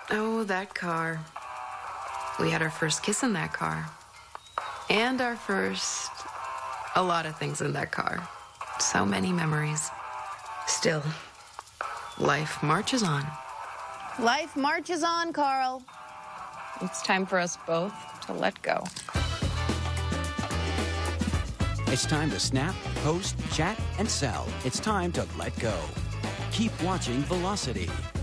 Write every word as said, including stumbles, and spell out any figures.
Oh, that car. We had our first kiss in that car. And our first... a lot of things in that car. So many memories. Still, life marches on. Life marches on, Carl. It's time for us both to let go. It's time to snap, post, chat, and sell. It's time to let go. Keep watching Velocity.